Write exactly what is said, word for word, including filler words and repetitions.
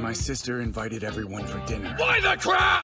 my sister invited everyone for dinner. Why the crap?